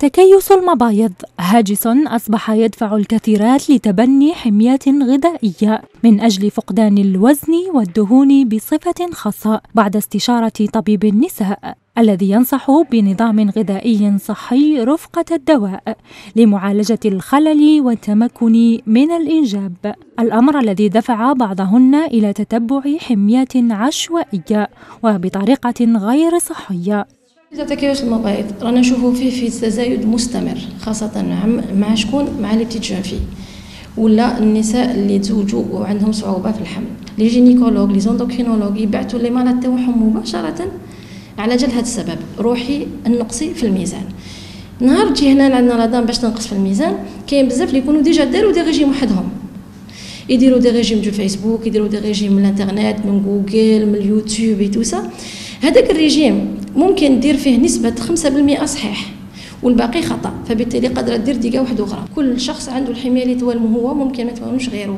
تكيس المبايض هاجس أصبح يدفع الكثيرات لتبني حميات غذائية من أجل فقدان الوزن والدهون بصفة خاصة بعد استشارة طبيب النساء الذي ينصح بنظام غذائي صحي رفقة الدواء لمعالجة الخلل والتمكن من الإنجاب، الأمر الذي دفع بعضهن إلى تتبع حميات عشوائية وبطريقة غير صحية. تكيس المبايض رانا نشوفوا فيه في تزايد مستمر، خاصة مع شكون؟ مع لي بتيت جون في ولا النساء اللي تزوجوا وعندهم صعوبة في الحمل. لي جينيكولوج لي زوندوكرينولوج يبعثوا لي مالات تاعهم مباشرة على جال هذا السبب، روحي النقصي في الميزان. نهار تجي هنا عندنا لادام باش تنقص في الميزان، كاين بزاف اللي يكونوا ديجا داروا دي ريجيم وحدهم، يديروا دي ريجيم دو فيسبوك، يديروا دي ريجيم من الانترنت، من جوجل، من اليوتيوب اي تو سا. هذاك الريجيم ممكن دير فيه نسبة 5% صحيح والباقي خطأ، فبالتالي قادرة دير ديقة واحدة أخرى. كل شخص عنده الحمية اللي توالمه هو، ممكن ما توالمش غيره.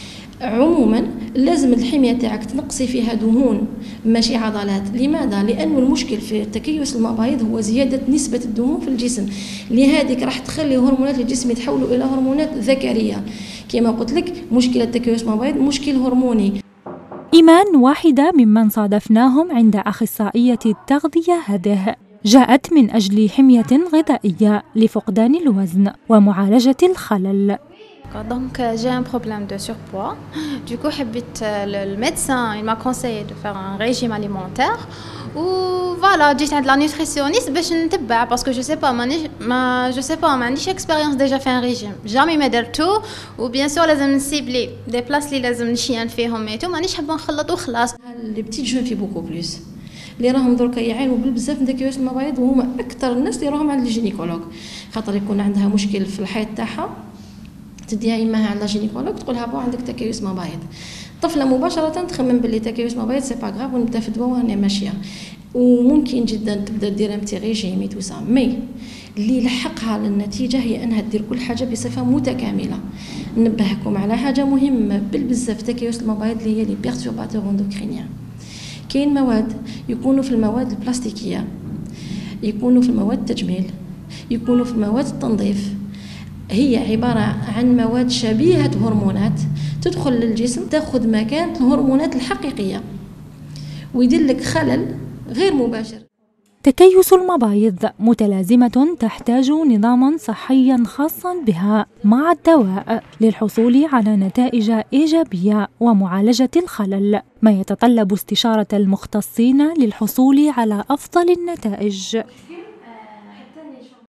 عموما لازم الحمية تاعك تنقصي فيها دهون ماشي عضلات. لماذا؟ لأنه المشكل في تكيس المبايض هو زيادة نسبة الدهون في الجسم، لهذيك راح تخلي هرمونات الجسم يتحولوا إلى هرمونات ذكرية. كما قلت لك، مشكلة تكيس المبايض مشكل هرموني. إيمان واحدة ممن صادفناهم عند أخصائية التغذية هذه، جاءت من أجل حمية غذائية لفقدان الوزن ومعالجة الخلل. Donc j'ai un problème de surpoids. Du coup, le médecin il m'a conseillé de faire un régime alimentaire. Ou voilà, جيت عند la nutritionniste باش نتبع parce que je sais pas ما عنديش expérience déjà fait un régime. jamais ما درتو و bien sûr لازم نسيبلي des places اللي لازم نشيان فيهم ايتو، مانيش حابه نخلط وخلاص. لي بتيت جون في بوكو بلوس اللي راهم دركا يعانوا بزاف من تكيس المبايض، وهما اكثر الناس اللي راهم عند الجينيكولوج، خاطر يكون عندها مشكل في الحيض تاعها، تديها يماها عند الجينيكولوج تقولها بو عندك تكيس مبايض. طفله مباشره تخمم باللي تكيس مبايض سي با غراف ونبدا في الدواء وهاني ماشيه، وممكن جدا تبدا دير امتي ريجيم تو سا. مي اللي يلحقها للنتيجه هي انها دير كل حاجه بصفه متكامله. ننبهكم على حاجه مهمه بالبزاف تكيس المبايض اللي هي لي بيرتورباتور اندوكرينيان. كاين مواد يكونوا في المواد البلاستيكيه، يكونوا في المواد التجميل، يكونوا في المواد التنظيف. هي عبارة عن مواد شبيهة هرمونات تدخل للجسم تأخذ مكان الهرمونات الحقيقية ويدير لك خلل غير مباشر. تكيس المبايض متلازمة تحتاج نظاما صحيا خاصا بها مع الدواء للحصول على نتائج إيجابية ومعالجة الخلل، ما يتطلب استشارة المختصين للحصول على أفضل النتائج.